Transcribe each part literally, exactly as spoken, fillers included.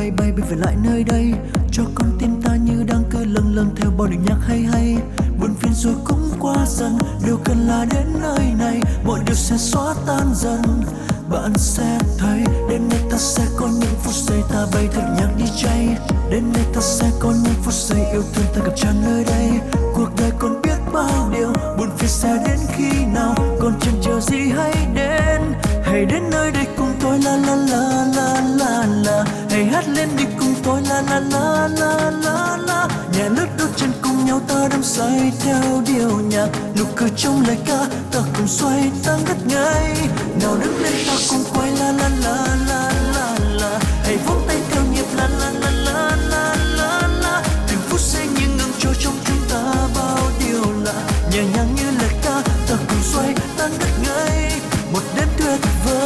bay bay bay về lại nơi đây, cho con tim ta như đang cứ lâng lâng theo bao điệu nhạc hay hay. Buồn phiền rồi cũng qua dần, điều cần là đến nơi này, mọi điều sẽ xóa tan dần. Bạn sẽ thấy đến đây ta sẽ có những phút giây ta bay theo nhạc đi jay. Đến đây ta sẽ có những phút giây yêu thương ta gặp tràn nơi đây. Cuộc đời còn biết bao điều, buồn phiền sẽ đến khi nào, còn chần chờ gì hãy đến. Hãy đến nơi đây cùng tôi la la la la la la. Hãy hát lên đi cùng tôi la la la la la la. Nhẹ lướt đôi chân cùng nhau ta đắm say theo điệu nhạc, nụ cười trong lời ca ta cùng xoay ta ngất ngây. Nào đứng lên ta cùng quay la la la la la la. Hãy vỗ tay theo nhịp la la la la la la la. Từng phút giây như ngừng trôi trong chúng ta bao điều lạ, nhẹ nhàng như lời ca ta cùng xoay ta ngất ngây. Một đêm tuyệt vời.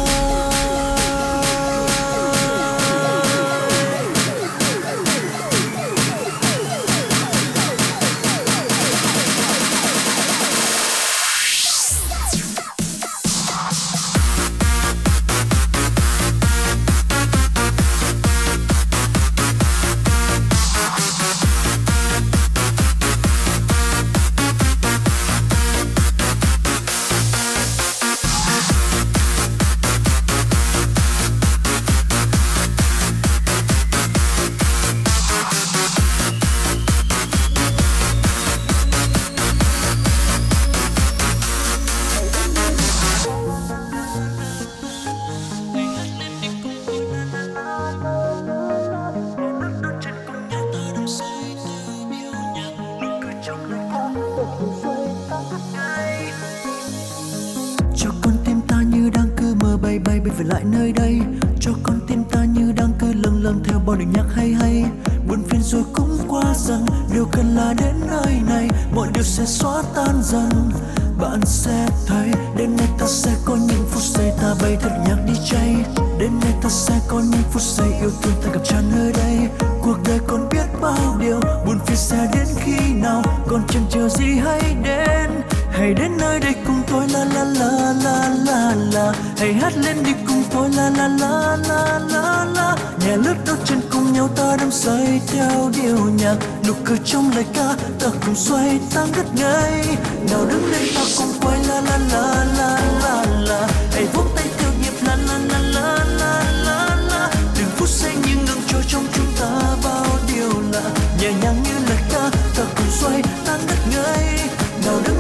Cho con tim ta như đang cứ mơ bay bay bay về lại nơi đây, cho con tim ta như đang cứ lâng lâng theo bao điệu nhạc hay hay. Buồn phiền rồi cũng qua dần, điều cần là đến nơi này, mọi điều sẽ xóa tan dần. Bạn sẽ thấy đến đây ta sẽ có những phút giây ta bay theo nhạc đi jay. Đến đây ta sẽ có những phút giây yêu thương ta gặp tràn nơi đây. Cuộc đời còn biết bao điều, buồn phiền sẽ đến khi nào, còn chần chờ gì hãy đến. Hãy đến nơi đây cùng tôi la la la la la la. Hãy hát lên đi cùng tôi la la la la la la. Nhẹ lướt đôi chân cùng nhau ta đắm say theo điệu nhạc, nụ cười trong lời ca ta cùng xoay ta ngất ngây. Nào đứng lên ta cùng quay la la la la la la. Hãy vỗ tay theo nhịp la la la la la la la. Từng phút giây như ngừng trôi trong chúng ta bao điều lạ, nhẹ nhàng như lời ca ta cùng xoay ta ngất ngây. Nào đứng